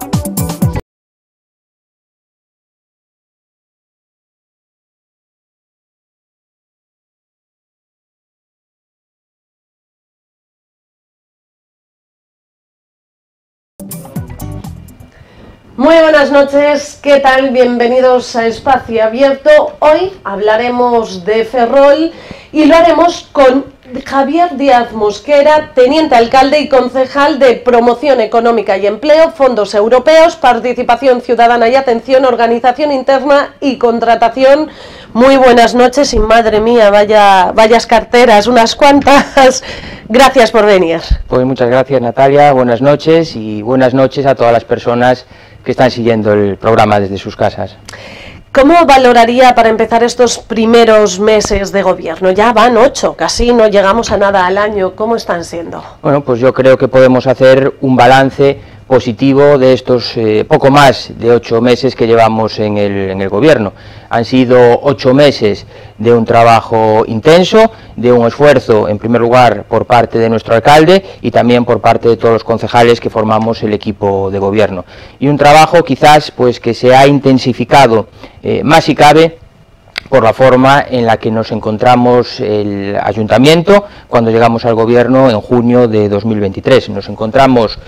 Muy buenas noches, ¿qué tal? Bienvenidos a Espacio Abierto. Hoy hablaremos de Ferrol y lo haremos con Javier Díaz Mosquera, teniente alcalde y concejal de Promoción Económica y Empleo, Fondos Europeos, Participación Ciudadana y Atención, Organización Interna y Contratación. Muy buenas noches y madre mía, vayas carteras, unas cuantas. Gracias por venir. Pues muchas gracias, Natalia, buenas noches y buenas noches a todas las personas que están siguiendo el programa desde sus casas. ¿Cómo valoraría para empezar estos primeros meses de gobierno? Ya van 8, casi no llegamos a nada al año. ¿Cómo están siendo? Bueno, pues yo creo que podemos hacer un balance positivo de estos poco más de 8 meses que llevamos en el gobierno. Han sido 8 meses de un trabajo intenso, de un esfuerzo, en primer lugar, por parte de nuestro alcalde y también por parte de todos los concejales que formamos el equipo de gobierno. Y un trabajo quizás pues que se ha intensificado más si cabe por la forma en la que nos encontramos el ayuntamiento cuando llegamos al gobierno en junio de 2023. Nos encontramos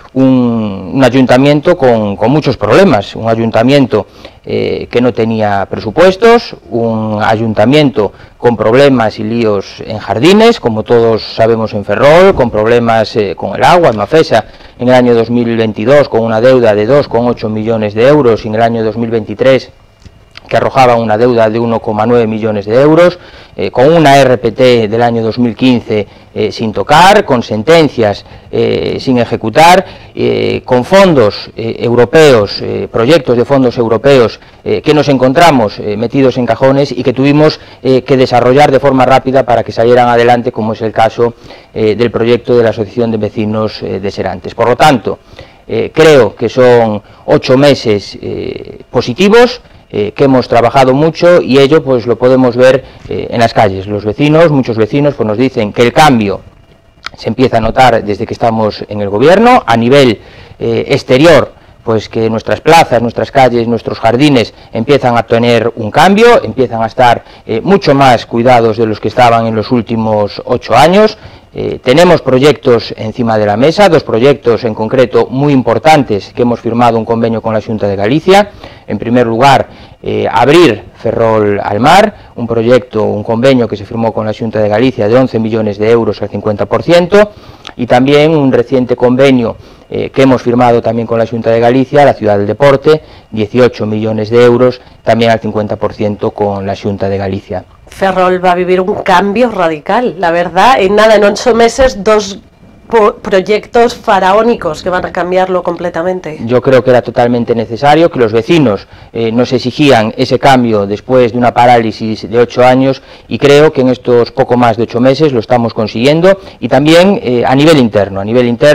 un ayuntamiento con muchos problemas, un ayuntamiento que no tenía presupuestos, un ayuntamiento con problemas y líos en jardines, como todos sabemos en Ferrol, con problemas con el agua en Mafesa en el año 2022, con una deuda de 2,8 millones de euros, y en el año 2023 que arrojaba una deuda de 1,9 millones de euros, con una RPT del año 2015 sin tocar, con sentencias sin ejecutar, con fondos europeos, proyectos de fondos europeos que nos encontramos metidos en cajones y que tuvimos que desarrollar de forma rápida para que salieran adelante, como es el caso del proyecto de la Asociación de Vecinos de Serantes. Por lo tanto, creo que son 8 meses positivos, que hemos trabajado mucho, y ello pues lo podemos ver en las calles. Los vecinos, muchos vecinos, pues nos dicen que el cambio se empieza a notar desde que estamos en el gobierno. A nivel exterior, pues que nuestras plazas, nuestras calles, nuestros jardines empiezan a tener un cambio, empiezan a estar mucho más cuidados de los que estaban en los últimos 8 años. Tenemos proyectos encima de la mesa, 2 proyectos en concreto muy importantes que hemos firmado un convenio con la Xunta de Galicia. En primer lugar, abrir Ferrol al mar, un proyecto, un convenio que se firmó con la Xunta de Galicia de 11 millones de euros al 50%, y también un reciente convenio que hemos firmado también con la Xunta de Galicia, la Ciudad del Deporte, 18 millones de euros, también al 50% con la Xunta de Galicia. Ferrol va a vivir un cambio radical, la verdad, en 8 meses, 2 proyectos faraónicos que van a cambiarlo completamente. Yo creo que era totalmente necesario, que los vecinos nos exigían ese cambio después de una parálisis de 8 años, y creo que en estos poco más de 8 meses lo estamos consiguiendo. Y también a nivel interno,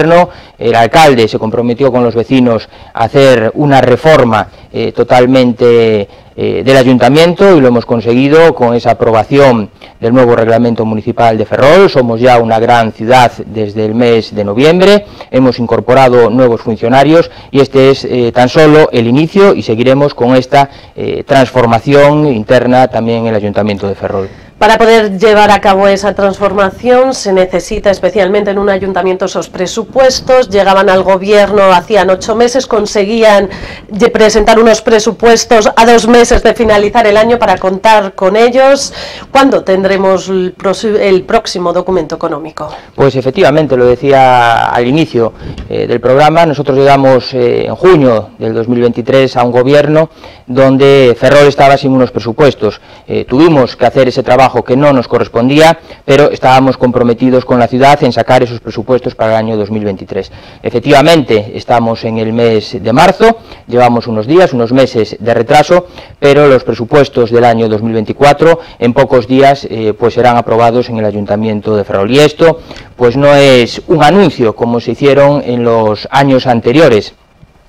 el alcalde se comprometió con los vecinos a hacer una reforma totalmente del ayuntamiento, y lo hemos conseguido con esa aprobación del nuevo reglamento municipal de Ferrol. Somos ya una gran ciudad desde el mes de noviembre, hemos incorporado nuevos funcionarios, y este es tan solo el inicio, y seguiremos con esta transformación interna también en el ayuntamiento de Ferrol. Para poder llevar a cabo esa transformación se necesita, especialmente en un ayuntamiento, esos presupuestos. Llegaban al gobierno hacían 8 meses, conseguían presentar unos presupuestos a 2 meses de finalizar el año para contar con ellos. ¿Cuándo tendremos el próximo documento económico? Pues efectivamente, lo decía al inicio del programa, nosotros llegamos en junio del 2023 a un gobierno donde Ferrol estaba sin unos presupuestos. Tuvimos que hacer ese trabajo que no nos correspondía, pero estábamos comprometidos con la ciudad en sacar esos presupuestos para el año 2023. Efectivamente, estamos en el mes de marzo, llevamos unos días, unos meses de retraso, pero los presupuestos del año 2024 en pocos días pues serán aprobados en el Ayuntamiento de Ferrol. Y esto pues no es un anuncio como se hicieron en los años anteriores,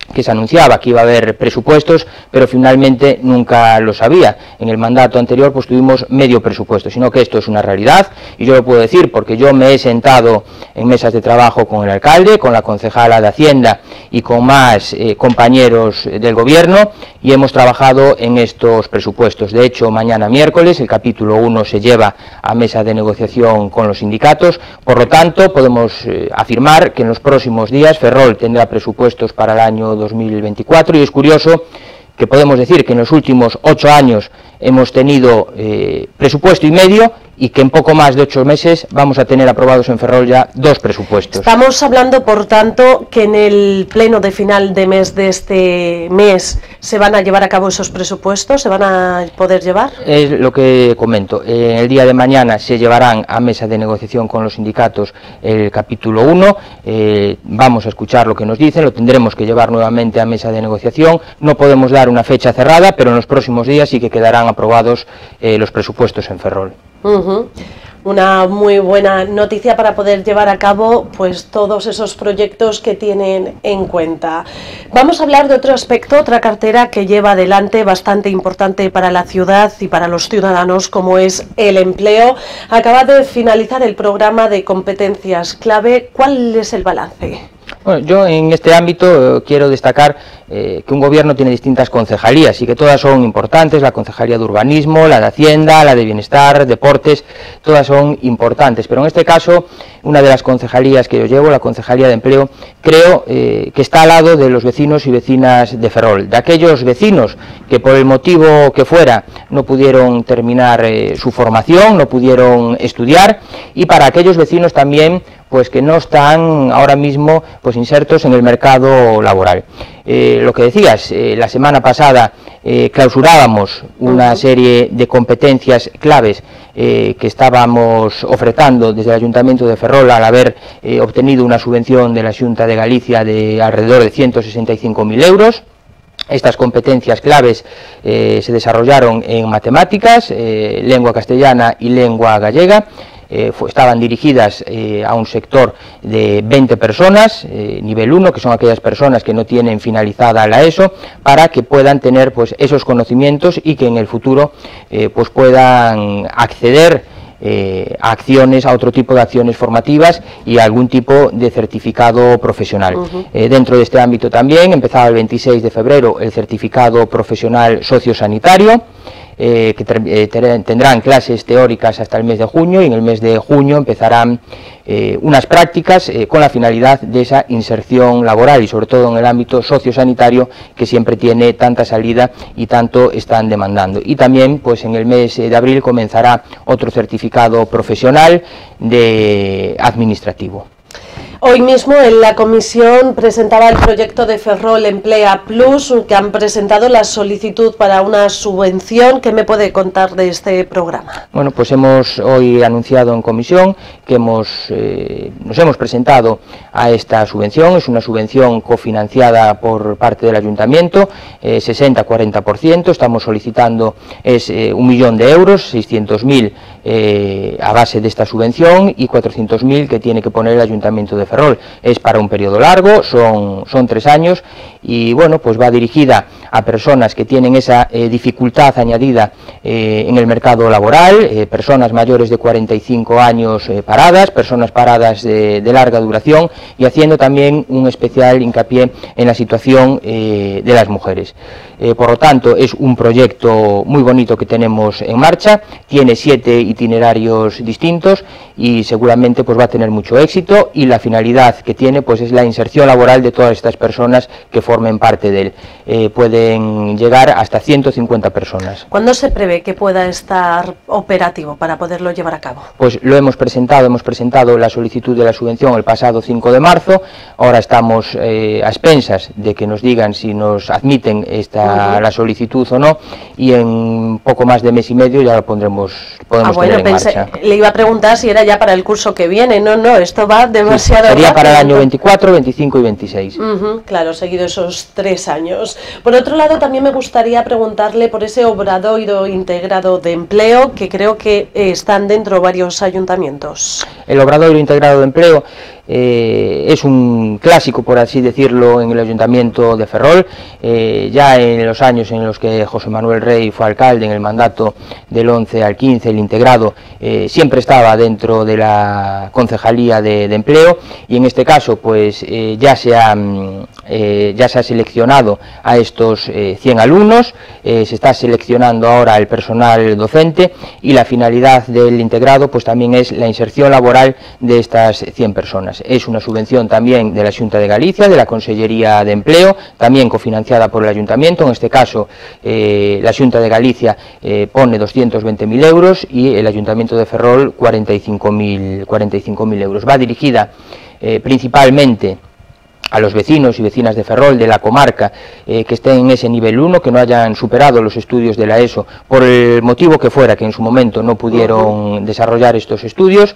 que se anunciaba que iba a haber presupuestos, pero finalmente nunca lo sabía. En el mandato anterior pues tuvimos medio presupuesto, sino que esto es una realidad, y yo lo puedo decir porque yo me he sentado en mesas de trabajo con el alcalde, con la concejala de Hacienda y con más compañeros del gobierno, y hemos trabajado en estos presupuestos. De hecho, mañana miércoles el capítulo 1 se lleva a mesa de negociación con los sindicatos, por lo tanto podemos afirmar que en los próximos días Ferrol tendrá presupuestos para el año 2024, y es curioso que podemos decir que en los últimos 8 años hemos tenido presupuesto y medio, y que en poco más de 8 meses vamos a tener aprobados en Ferrol ya 2 presupuestos. Estamos hablando, por tanto, que en el pleno de final de mes de este mes se van a llevar a cabo esos presupuestos, ¿se van a poder llevar? Es lo que comento, el día de mañana se llevarán a mesa de negociación con los sindicatos el capítulo 1, vamos a escuchar lo que nos dicen, lo tendremos que llevar nuevamente a mesa de negociación, no podemos dar una fecha cerrada, pero en los próximos días sí que quedarán aprobados los presupuestos en Ferrol. Una muy buena noticia para poder llevar a cabo pues todos esos proyectos que tienen en cuenta. Vamos a hablar de otro aspecto, otra cartera que lleva adelante bastante importante para la ciudad y para los ciudadanos, como es el empleo. Acaba de finalizar el programa de competencias clave. ¿Cuál es el balance? Bueno, yo en este ámbito quiero destacar que un gobierno tiene distintas concejalías y que todas son importantes, la concejalía de urbanismo, la de Hacienda, la de bienestar, deportes, todas son importantes, pero en este caso una de las concejalías que yo llevo, la concejalía de empleo, creo que está al lado de los vecinos y vecinas de Ferrol, de aquellos vecinos que por el motivo que fuera no pudieron terminar su formación, no pudieron estudiar, y para aquellos vecinos también pues que no están ahora mismo pues insertos en el mercado laboral. Lo que decías, la semana pasada clausurábamos una serie de competencias claves que estábamos ofertando desde el Ayuntamiento de Ferrol al haber obtenido una subvención de la Xunta de Galicia de alrededor de 165.000 euros. Estas competencias claves se desarrollaron en matemáticas, lengua castellana y lengua gallega. Estaban dirigidas a un sector de 20 personas, nivel 1, que son aquellas personas que no tienen finalizada la ESO, para que puedan tener pues esos conocimientos y que en el futuro pues puedan acceder a acciones, a otro tipo de acciones formativas y a algún tipo de certificado profesional. Dentro de este ámbito también empezaba el 26 de febrero el certificado profesional sociosanitario, que tendrán clases teóricas hasta el mes de junio, y en el mes de junio empezarán unas prácticas con la finalidad de esa inserción laboral, y sobre todo en el ámbito sociosanitario, que siempre tiene tanta salida y tanto están demandando. Y también pues en el mes de abril comenzará otro certificado profesional de administrativo. Hoy mismo en la comisión presentaba el proyecto de Ferrol Emplea Plus, que han presentado la solicitud para una subvención. ¿Qué me puede contar de este programa? Bueno, pues hemos hoy anunciado en comisión que nos hemos presentado a esta subvención. Es una subvención cofinanciada por parte del Ayuntamiento, 60-40%, estamos solicitando 1 millón de euros, 600.000 a base de esta subvención y 400.000 que tiene que poner el Ayuntamiento de Ferrol. Es para un periodo largo, son 3 años, y bueno, pues va dirigida a personas que tienen esa dificultad añadida en el mercado laboral, personas mayores de 45 años paradas, personas paradas de larga duración, y haciendo también un especial hincapié en la situación de las mujeres. Por lo tanto, es un proyecto muy bonito que tenemos en marcha, tiene 7 itinerarios distintos y seguramente pues va a tener mucho éxito, y la finalidad que tiene pues es la inserción laboral de todas estas personas que formen parte de él. Pueden llegar hasta 150 personas. ¿Cuándo se prevé que pueda estar operativo para poderlo llevar a cabo? Pues lo hemos presentado la solicitud de la subvención el pasado 5 de marzo, ahora estamos a expensas de que nos digan si nos admiten la solicitud o no, y en poco más de mes y medio ya lo podemos tener poner en marcha. Le iba a preguntar si era ya para el curso que viene. No, esto va demasiado rápido. Sería para el año 24, 25 y 26. Claro, seguido esos 3 años. Por otro lado, también me gustaría preguntarle por ese obradoiro integrado de empleo, que creo que están dentro varios ayuntamientos. El obradoiro integrado de empleo es un clásico, por así decirlo, en el Ayuntamiento de Ferrol. Ya en los años en los que José Manuel Rey fue alcalde, en el mandato del 11 al 15, el integrado siempre estaba dentro de la Concejalía de Empleo, y en este caso pues ya se ha seleccionado a estos 100 alumnos, se está seleccionando ahora el personal docente, y la finalidad del integrado pues también es la inserción laboral de estas 100 personas. Es una subvención también de la Xunta de Galicia, de la Consellería de Empleo, también cofinanciada por el Ayuntamiento. En este caso la Xunta de Galicia pone 220.000 euros y el Ayuntamiento de Ferrol 45.000 euros. Va dirigida principalmente a los vecinos y vecinas de Ferrol, de la comarca, que estén en ese nivel 1, que no hayan superado los estudios de la ESO, por el motivo que fuera, que en su momento no pudieron desarrollar estos estudios.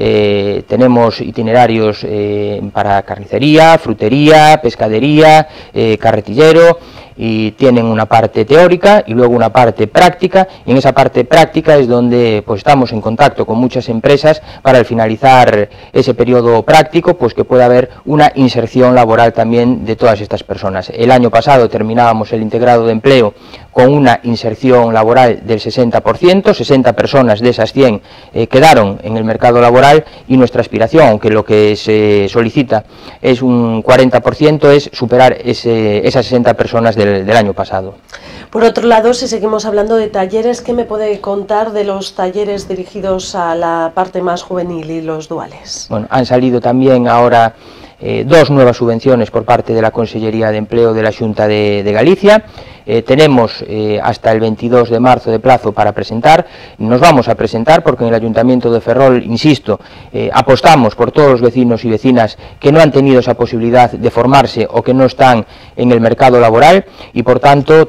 Tenemos itinerarios para carnicería, frutería, pescadería, carretillero, y tienen una parte teórica y luego una parte práctica, y en esa parte práctica es donde pues estamos en contacto con muchas empresas para al finalizar ese periodo práctico pues que pueda haber una inserción laboral también de todas estas personas. El año pasado terminábamos el integrado de empleo con una inserción laboral del 60%, 60 personas de esas 100 quedaron en el mercado laboral, y nuestra aspiración, aunque lo que se solicita es un 40%, es superar esas 60 personas del año pasado. Por otro lado, si seguimos hablando de talleres, ¿qué me puede contar de los talleres dirigidos a la parte más juvenil y los duales? Bueno, han salido también ahora 2 nuevas subvenciones por parte de la Consellería de Empleo de la Xunta de Galicia. Tenemos hasta el 22 de marzo de plazo para presentar. Nos vamos a presentar porque en el Ayuntamiento de Ferrol, insisto, apostamos por todos los vecinos y vecinas que no han tenido esa posibilidad de formarse o que no están en el mercado laboral, y por tanto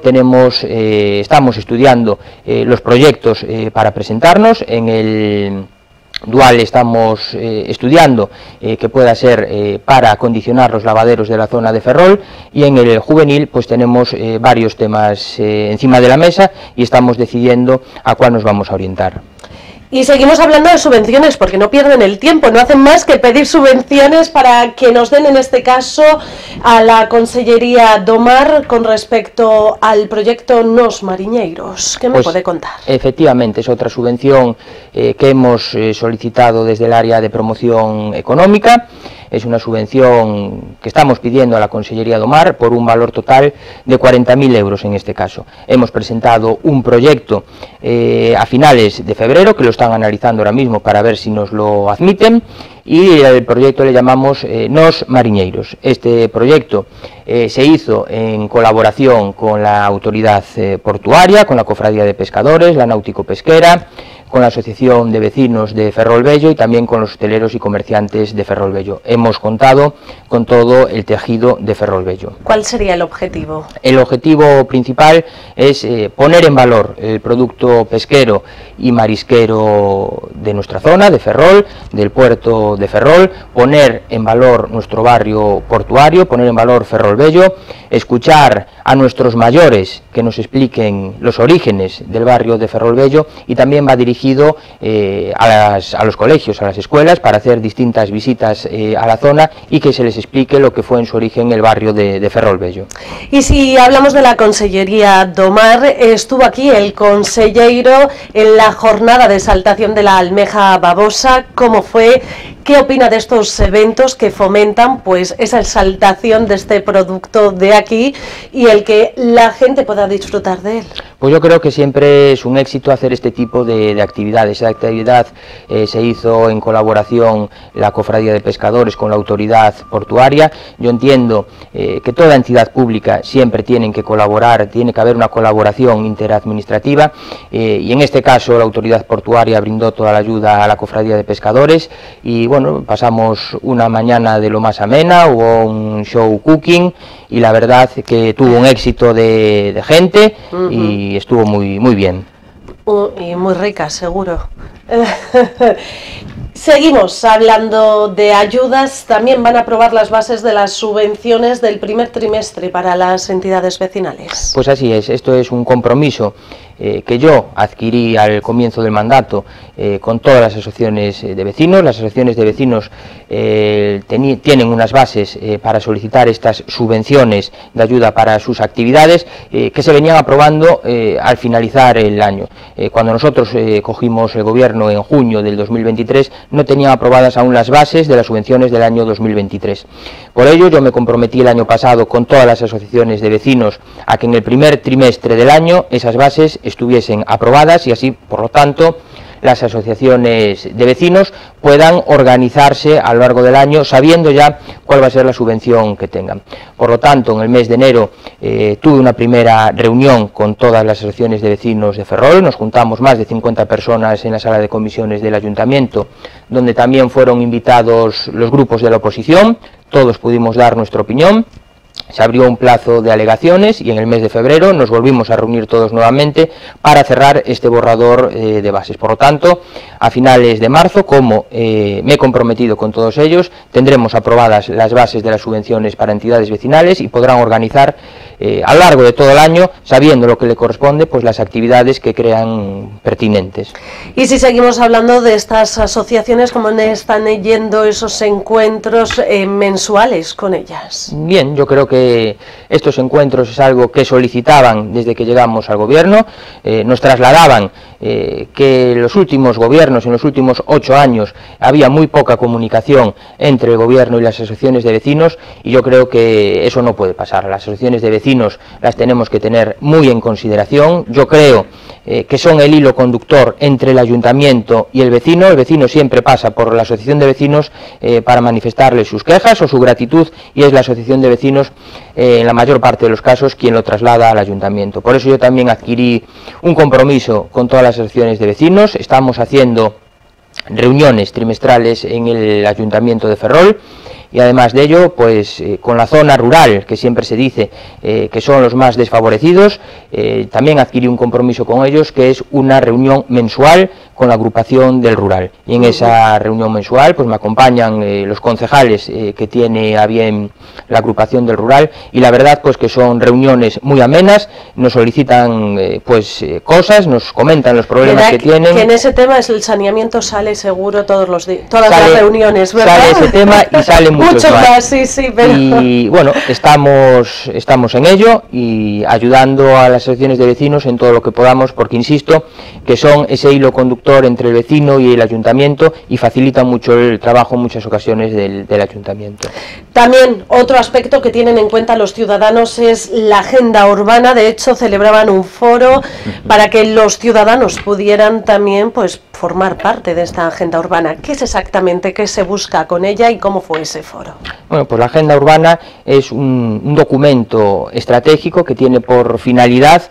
estamos estudiando los proyectos para presentarnos. En el dual estamos estudiando que pueda ser para acondicionar los lavaderos de la zona de Ferrol, y en el juvenil pues tenemos varios temas encima de la mesa y estamos decidiendo a cuál nos vamos a orientar. Y seguimos hablando de subvenciones, porque no pierden el tiempo, no hacen más que pedir subvenciones para que nos den, en este caso, a la Consellería do Mar con respecto al proyecto Nos Mariñeiros. ¿Qué me puede contar? Efectivamente, es otra subvención que hemos solicitado desde el área de promoción económica. Es una subvención que estamos pidiendo a la Consellería do Mar por un valor total de 40.000 euros en este caso. Hemos presentado un proyecto a finales de febrero, que lo están analizando ahora mismo para ver si nos lo admiten, y el proyecto le llamamos Nos Mariñeiros. Este proyecto se hizo en colaboración con la autoridad portuaria, con la Cofradía de Pescadores, la Náutico Pesquera, con la Asociación de Vecinos de Ferrol Bello y también con los hosteleros y comerciantes de Ferrol Bello. Hemos contado con todo el tejido de Ferrol Bello. ¿Cuál sería el objetivo? El objetivo principal es poner en valor el producto pesquero y marisquero de nuestra zona, de Ferrol, del puerto de Ferrol, poner en valor nuestro barrio portuario, poner en valor Ferrol Bello, escuchar a nuestros mayores que nos expliquen los orígenes del barrio de Ferrol Bello, y también va dirigido a los colegios, a las escuelas, para hacer distintas visitas a la zona y que se les explique lo que fue en su origen el barrio de Ferrol Bello. Y si hablamos de la Consellería do Mar, estuvo aquí el conselleiro en la jornada de exaltación de la almeja babosa. ¿Cómo fue? ¿Qué opina de estos eventos que fomentan pues esa exaltación de este producto de aquí y el que la gente pueda disfrutar de él? Pues yo creo que siempre es un éxito hacer este tipo de actividades. Esa actividad se hizo en colaboración la Cofradía de Pescadores con la autoridad portuaria. Yo entiendo que toda entidad pública siempre tiene que colaborar, tiene que haber una colaboración interadministrativa, y en este caso la autoridad portuaria brindó toda la ayuda a la Cofradía de Pescadores, y bueno, pasamos una mañana de lo más amena, hubo un show cooking y la verdad que tuvo un éxito de gente y estuvo muy bien. Y muy rica, seguro. Seguimos hablando de ayudas. También van a aprobar las bases de las subvenciones del primer trimestre para las entidades vecinales. Pues así es, esto es un compromiso que yo adquirí al comienzo del mandato con todas las asociaciones de vecinos. Las asociaciones de vecinos tienen unas bases para solicitar estas subvenciones de ayuda para sus actividades que se venían aprobando al finalizar el año. Cuando nosotros cogimos el gobierno en junio del 2023 no tenían aprobadas aún las bases de las subvenciones del año 2023. Por ello yo me comprometí el año pasado con todas las asociaciones de vecinos a que en el primer trimestre del año esas bases estuviesen aprobadas y así, por lo tanto, las asociaciones de vecinos puedan organizarse a lo largo del año sabiendo ya cuál va a ser la subvención que tengan. Por lo tanto, en el mes de enero tuve una primera reunión con todas las asociaciones de vecinos de Ferrol. Nos juntamos más de 50 personas en la sala de comisiones del ayuntamiento, donde también fueron invitados los grupos de la oposición. Todos pudimos dar nuestra opinión. Se abrió un plazo de alegaciones y en el mes de febrero nos volvimos a reunir todos nuevamente para cerrar este borrador de bases. Por lo tanto, a finales de marzo, como me he comprometido con todos ellos, tendremos aprobadas las bases de las subvenciones para entidades vecinales y podrán organizar a lo largo de todo el año, sabiendo lo que le corresponde, pues las actividades que crean pertinentes. Y si seguimos hablando de estas asociaciones, ¿cómo están yendo esos encuentros mensuales con ellas? Bien, yo creo que estos encuentros es algo que solicitaban desde que llegamos al gobierno. Nos trasladaban que en los últimos gobiernos, en los últimos 8 años, había muy poca comunicación entre el gobierno y las asociaciones de vecinos, y yo creo que eso no puede pasar. Las asociaciones de vecinos las tenemos que tener muy en consideración. Yo creo que son el hilo conductor entre el ayuntamiento y el vecino. El vecino siempre pasa por la asociación de vecinos para manifestarle sus quejas o su gratitud, y es la asociación de vecinos en la mayor parte de los casos quien lo traslada al ayuntamiento. Por eso yo también adquirí un compromiso con todas las asociaciones de vecinos. Estamos haciendo reuniones trimestrales en el ayuntamiento de Ferrol. Y además de ello, pues con la zona rural, que siempre se dice que son los más desfavorecidos, también adquirí un compromiso con ellos, que es una reunión mensual con la agrupación del rural. Y en esa reunión mensual pues me acompañan los concejales que tiene a bien la agrupación del rural, y la verdad pues que son reuniones muy amenas. Nos solicitan cosas, nos comentan los problemas que tienen. Que en ese tema el saneamiento sale seguro todas las reuniones, ¿verdad? Sale ese tema y sale mucho más. Sí, pero... Y bueno, estamos en ello y ayudando a las asociaciones de vecinos en todo lo que podamos, porque insisto que son ese hilo conductor entre el vecino y el ayuntamiento y facilitan mucho el trabajo en muchas ocasiones del ayuntamiento. También otro aspecto que tienen en cuenta los ciudadanos es la agenda urbana. De hecho, celebraban un foro para que los ciudadanos pudieran también pues formar parte de esta agenda urbana. ¿Qué es exactamente, qué se busca con ella y cómo fue ese foro? Bueno, pues la agenda urbana es un documento estratégico que tiene por finalidad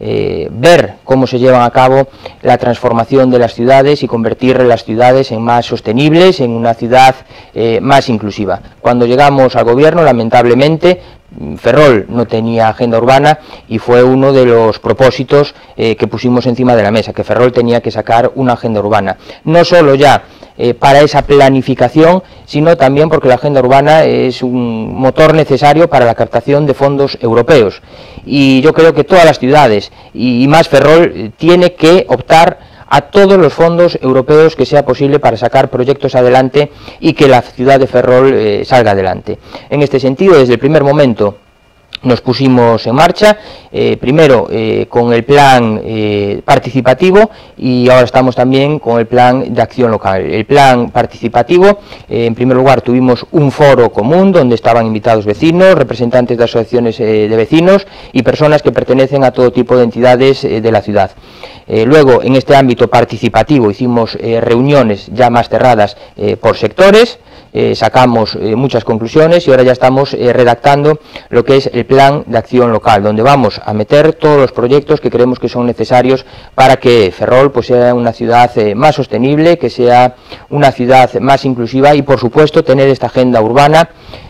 ver cómo se llevan a cabo la transformación de las ciudades y convertir las ciudades en más sostenibles, en una ciudad más inclusiva. Cuando llegamos al gobierno, lamentablemente, Ferrol no tenía agenda urbana y fue uno de los propósitos que pusimos encima de la mesa, que Ferrol tenía que sacar una agenda urbana. No solo ya para esa planificación, sino también porque la agenda urbana es un motor necesario para la captación de fondos europeos. Y yo creo que todas las ciudades, y más Ferrol, tiene que optar a todos los fondos europeos que sea posible para sacar proyectos adelante y que la ciudad de Ferrol salga adelante. En este sentido, desde el primer momento nos pusimos en marcha, primero con el plan participativo, y ahora estamos también con el plan de acción local. El plan participativo, en primer lugar tuvimos un foro común donde estaban invitados vecinos, representantes de asociaciones de vecinos y personas que pertenecen a todo tipo de entidades de la ciudad. Luego, en este ámbito participativo hicimos reuniones ya más cerradas por sectores. Sacamos muchas conclusiones y ahora ya estamos redactando lo que es el plan de acción local, donde vamos a meter todos los proyectos que creemos que son necesarios para que Ferrol pues sea una ciudad más sostenible, que sea una ciudad más inclusiva y por supuesto tener esta agenda urbana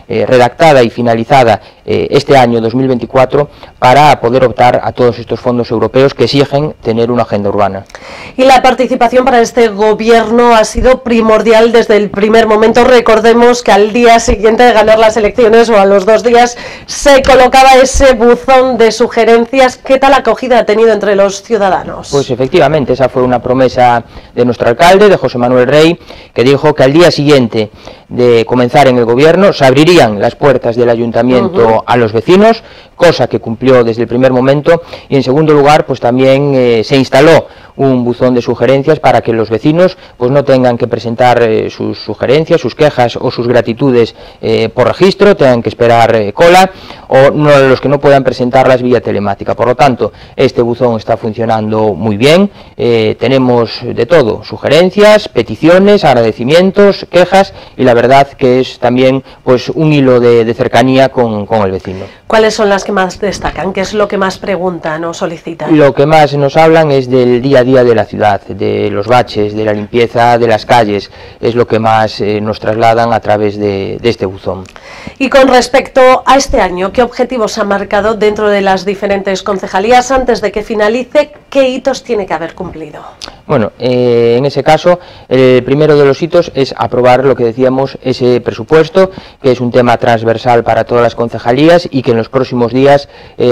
redactada y finalizada este año 2024 para poder optar a todos estos fondos europeos que exigen tener una agenda urbana. Y la participación para este gobierno ha sido primordial desde el primer momento. Recordemos que al día siguiente de ganar las elecciones o a los 2 días se colocaba ese buzón de sugerencias. ¿Qué tal acogida ha tenido entre los ciudadanos? Pues efectivamente, esa fue una promesa de nuestro alcalde, de José Manuel Rey, que dijo que al día siguiente de comenzar en el gobierno se abrirían las puertas del ayuntamiento a los vecinos, cosa que cumplió desde el primer momento, y en segundo lugar pues también se instaló un buzón de sugerencias para que los vecinos pues no tengan que presentar sus sugerencias, sus quejas o sus gratitudes por registro, tengan que esperar cola, o no, los que no puedan presentarlas vía telemática. Por lo tanto, este buzón está funcionando muy bien, tenemos de todo, sugerencias, peticiones, agradecimientos, quejas, y la verdad que es también pues un hilo de cercanía con el vecino. ¿Cuáles son las que más destacan? ¿Qué es lo que más preguntan o solicitan? Lo que más nos hablan es del día a día de la ciudad, de los baches, de la limpieza de las calles, es lo que más nos trasladan a través de este buzón. Y con respecto a este año, ¿qué objetivos ha marcado dentro de las diferentes concejalías antes de que finalice? ¿Qué hitos tiene que haber cumplido? Bueno, en ese caso, el primero de los hitos es aprobar lo que decíamos, ese presupuesto, que es un tema transversal para todas las concejalías y que en los próximos días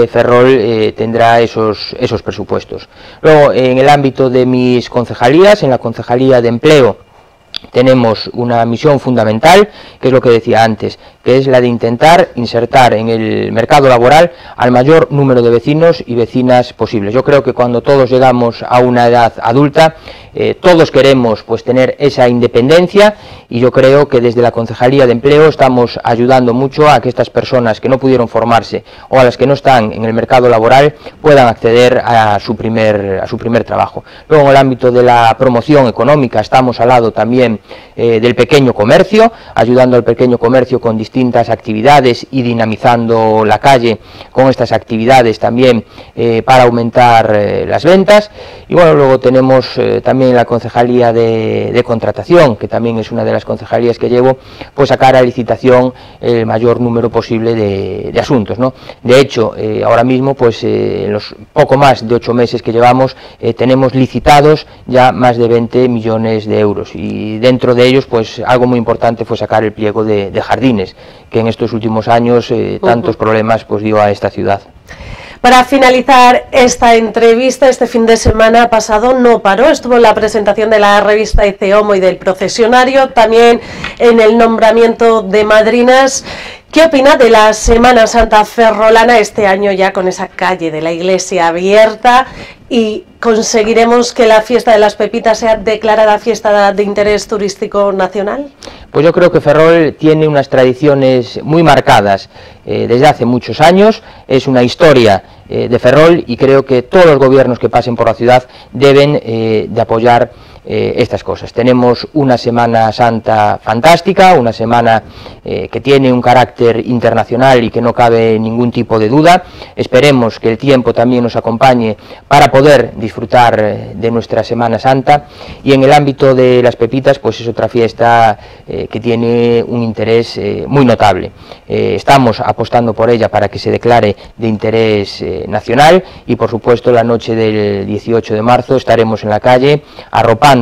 Ferrol tendrá esos presupuestos. Luego, en el ámbito de mis concejalías, en la Concejalía de Empleo, tenemos una misión fundamental, que es lo que decía antes, que es la de intentar insertar en el mercado laboral al mayor número de vecinos y vecinas posibles. Yo creo que cuando todos llegamos a una edad adulta, todos queremos pues tener esa independencia, y yo creo que desde la Concejalía de Empleo estamos ayudando mucho a que estas personas que no pudieron formarse o a las que no están en el mercado laboral puedan acceder a su primer trabajo. Luego, en el ámbito de la promoción económica, estamos al lado también del pequeño comercio, ayudando al pequeño comercio con distintas actividades y dinamizando la calle con estas actividades también para aumentar las ventas. Y bueno, luego tenemos también la Concejalía de Contratación, que también es una de las concejalías que llevo, pues sacar a licitación el mayor número posible de asuntos, ¿no? De hecho, ahora mismo, pues en los poco más de 8 meses que llevamos, tenemos licitados ya más de 20 millones de euros, y dentro de ellos, pues algo muy importante fue sacar el pliego de jardines, que en estos últimos años tantos problemas pues dio a esta ciudad. Para finalizar esta entrevista, este fin de semana pasado no paró, estuvo en la presentación de la revista Ece Homo y del Procesionario, también en el nombramiento de madrinas. ¿Qué opina de la Semana Santa ferrolana este año, ya con esa calle de la iglesia abierta, y conseguiremos que la fiesta de las Pepitas sea declarada fiesta de interés turístico nacional? Pues yo creo que Ferrol tiene unas tradiciones muy marcadas desde hace muchos años, es una historia de Ferrol, y creo que todos los gobiernos que pasen por la ciudad deben de apoyar estas cosas. Tenemos una Semana Santa fantástica, una semana que tiene un carácter internacional y que no cabe ningún tipo de duda. Esperemos que el tiempo también nos acompañe para poder disfrutar de nuestra Semana Santa, y en el ámbito de las Pepitas pues es otra fiesta que tiene un interés muy notable. Estamos apostando por ella para que se declare de interés nacional, y por supuesto la noche del 18 de marzo estaremos en la calle arropando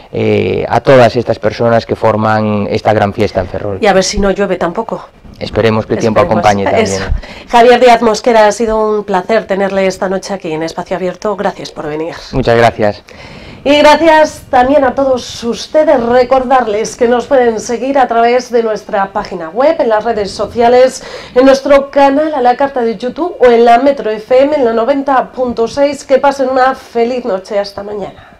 a todas estas personas que forman esta gran fiesta en Ferrol. Y a ver si no llueve tampoco. Esperemos que el tiempo acompañe también. Eso. Javier Díaz Mosquera, ha sido un placer tenerle esta noche aquí en Espacio Abierto. Gracias por venir. Muchas gracias. Y gracias también a todos ustedes. Recordarles que nos pueden seguir a través de nuestra página web, en las redes sociales, en nuestro canal a la carta de YouTube o en la Metro FM en la 90.6. Que pasen una feliz noche. Hasta mañana.